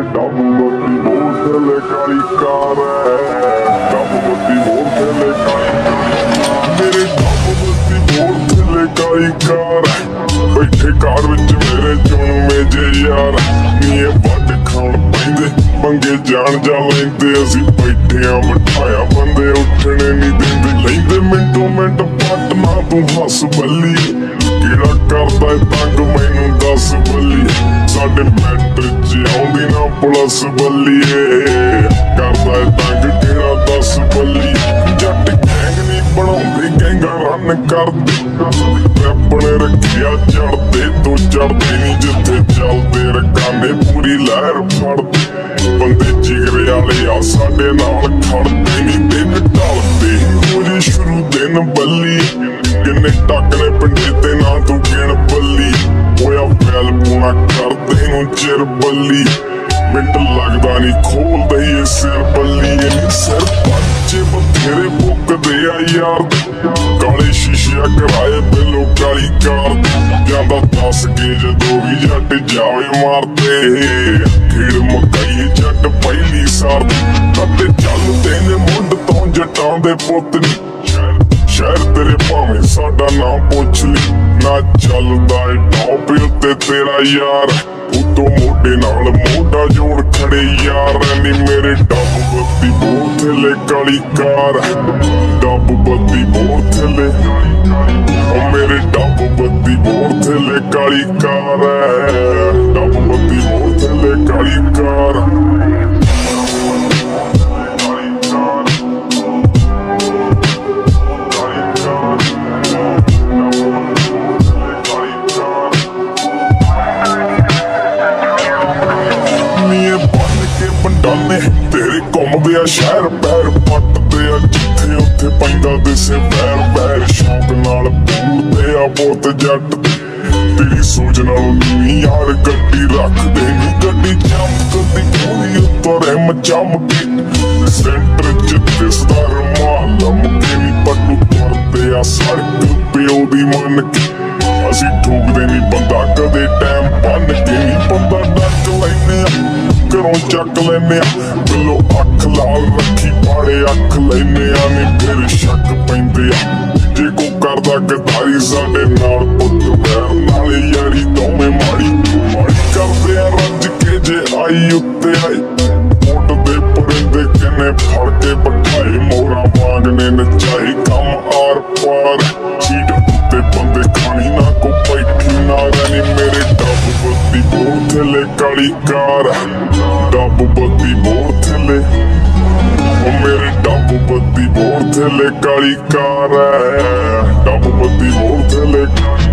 ਡੱਬ ਬੱਤੀ ਮੋੜ ਥੱਲੇ ਕਾਲੀ ਕਾਰ ਡੱਬ ਬੱਤੀ ਮੋੜ ਥੱਲੇ ਮੇਰੇ ਡੱਬ ਬੱਤੀ ਮੋੜ ਥੱਲੇ ਕਾਲੀ ਕਾਰ ਬੈਠੇ ਕਾਰ ਵਿੱਚ ਮੇਰੇ ਚੁਣਵੇਂ ਜੇ ਯਾਰ ਨੀ ਇਹ ਵੱਢ ਖਾਣ ਪੈਂਦੇ ਪੰਗੇ ਜਾਣ ਜਾ ਲੈਂਦੇ ਅਸੀਂ ਬੈਠਿਆਂ ਬਿਠਾਇਆ ਬੰਦੇ ਉੱਠਣੇ ਨਹੀਂ ਦਿੰਦੇ ਲੈਂਦੇ ਮਿੰਟੋ ਮਿੰਟ ਪੱਟ ਨਾ ਤੂੰ ਹੱਸ ਬੱਲੀ ਕਿਹੜਾ ਕਰਦਾ ਤੰਗ ਮੈਨੂੰ ਦੱਸ ਬੱਲੀ ਸਾਡੇ ਮੈਟਰ ਚ ਆਉਂਦੀ ਨਾ ਪੁਲਿਸ ਬੱਲੀਏ ਕਰਦਾ ਤੰਗ ਕਿਹੜਾ ਦੱਸ ਬੱਲੀ ਜੱਟ ਗੈਂਗ ਨਹੀਂ ਬਣਾਉਂਦੇ ਗੈਂਗਾ ਰਨ ਕਰਦੇ ਆਪਣੇ ਰੱਖਿਆ ਚੜਦੇ ਤੋਂ ਚੜਦੇ ਨਹੀਂ ਜਿੱਥੇ ਚੱਲਦੇ ਰਕਾਨੇ ਪੂਰੀ ਲਹਿਰ ਫੜਦੇ ਬੰਦੇ ਜਿਗਰੇ ਵਾਲੇ ਆ ਸਾਡੇ ਨਾਲ ਖੜਦੇ ਨਹੀਂ ਦਿਨ ਢਲਦੇ ਹੋ ਜੇ ਸ਼ੁਰੂ ਦਿਨ ਬੱਲੀ ਕਿੰਨੇ ਟੱਕਰੇ ਪਿੰਡੇ ਤੇ ਨਾ ਤੂੰ ਗਿਣ ਬੱਲੀ ਹੋਇਆ ਵੈਲ ਪੂਣਾ ਕਰਦੇ ਨੂੰ ਚਿਰ ਬੱਲੀ ਮਿੰਟ ਲੱਗਦਾ ਨਹੀਂ ਖੋਲਦਾ ਹੀ ਇਹ ਸਿਰ ਬੱਲੀ ਇਹ ਸਿਰ ਪੰਜੇ ਬਥੇਰੇ ਬੁੱਕਦੇ ਆ ਯਾਰ ਕਾਲੇ ਸ਼ੀਸ਼ਿਆ ਕਰਾਏ ਬਿੱਲੋ ਕਾਲੀ ਕਾਰ ਜਾਂਦਾ 10 ਕੇ ਜਦੋਂ ਵੀ ਜੱਟ ਜਾਵੇ ਮਾਰਦੇ ਖੇਡ ਮਕਾਈ ਜੱਟ ਪਹਿਲੀ ਸਾਰ ਤੇ ਚੱਲਦੇ ਨੇ ਮੁੰਡ ਤੋਂ ਜੱਟਾਂ ਦੇ ਪੁੱਤ ਨੀ ਸ਼ਹਿਰ ਤੇਰੇ ਭਾਵੇਂ ਸਾਡਾ ਨਾਮ ਪੁੱਛ ਲਈ ਨਾ ਚੱਲਦਾ ਏ ਟੌਪ ਉੱਤੇ ਤੇਰਾ ਯਾਰ ਉਤੋਂ ਮੋਢੇ ਨਾਲ ਮੋਢਾ ਜੋੜ ਖੜੇ ਯਾਰ ਨੀ ਮੇਰੇ ਡੱਬ ਬੱਤੀ ਮੋੜ ਥੱਲੇ ਕਾਲੀ ਕਾਰ ਡੱਬ ਬੱਤੀ ਮੋੜ ਥੱਲੇ ਉਹ ਮੇਰੇ ਡੱਬ ਬੱਤੀ ਮੋੜ ਥੱਲੇ ਕਾਲੀ ਕਾਰ ਡੱਬ ਬੱਤੀ ਮੋੜ ਥੱਲੇ ਕਾਲੀ ਕਾਰ ਤੇਰੇ ਘੁੰਮਦੇ ਆ ਸ਼ਹਿਰ ਪੈਰ ਪੱਟਦੇ ਆ ਜਿੱਥੇ ਉੱਥੇ ਪੈਂਦਾ ਦਿਸੇ ਵੈਰ ਵੈਰ ਸ਼ੌਕ ਨਾਲ ਪੂਰਦੇ ਆ ਬਹੁਤ ਜੱਟ ਤੇਰੀ ਸੋਚ ਨਾਲੋਂ ਨੀ ਯਾਰ ਗੱਡੀ ਰੱਖਦੇ ਨੀ ਗੱਡੀ ਚਮਕਦੀ ਪੂਰੀ ਉੱਤੋਂ ਰਹਿਮ ਚਮਕੇ ਸੈਂਟਰ ਚ ਦਿਸਦਾ ਰੁਮਾਲ ਲਮਕੇ ਨੀ ਪੱਟੂ ਤੁਰਦੇ ਆ ਸੜਕ ਪਿਓ ਦੀ ਮੰਨ ਕੇ ਅਸੀਂ ਠੋਕਦੇ ਨੀ ਬੰਦਾ ਕਦੇ ਟਾਈਮ ਬੰਨ ਕੇ ਨੀ ਬੰਦਾ ਡੱਕ ਲੈਨੇ ਆ ਘਰੋਂ ਚੱਕ ਲੈਨੇ ਆ ਬਿੱਲੋ ਅੱਖ ਲਾਲ ਰੱਖੀ ਪਾੜੇ ਅੱਖ ਲੈਨੇ ਆ ਨੀ ਫਿਰ ਸ਼ੱਕ ਪੈਂਦੇ ਆ ਜੇ ਕੋ ਕਰਦਾ ਗਦਾਰੀ ਸਾਡੇ ਨਾਲ ਪੁੱਤ ਵੈਰ ਨਾਲ ਯਾਰੀ ਦੋਵੇਂ ਮਾੜੀ ਕਰਦੇ ਆ ਰੱਜ ਕੇ ਜੇ ਆਈ ਉੱਤੇ ਆਈ ਮੋਟ ਦੇ ਪਰਿੰਦੇ ਕਿੰਨੇ ਫੜ ਕੇ ਬਿਠਾਏ ਮੋਰਾ ਵਾਂਗਨੇ ਨਚਾਈ ਕੰਮ ਆਰ ਪਾਰ ਸੀਟ ਉੱਤੇ ਬੰਦੇ ਖਾਣੀ ਨਾ ਕੋ ਬੈਠੀ ਨਾ ਰਹਿਣੀ ਮੇਰੇ ਡੱਬ ਬੱਤੀ ਮੋੜ ਥੱਲੇ ਕਾਲੀ ਕਾਰ ਡੱਬ ਬੱਤੀ ਮੋੜ ਥੱਲੇ ਉਹ ਮੇਰੇ ਡੱਬ ਬੱਤੀ ਮੋੜ ਥੱਲੇ ਕਾਲੀ ਕਾਰ ਡੱਬ ਬੱਤੀ ਮੋੜ ਥੱਲੇ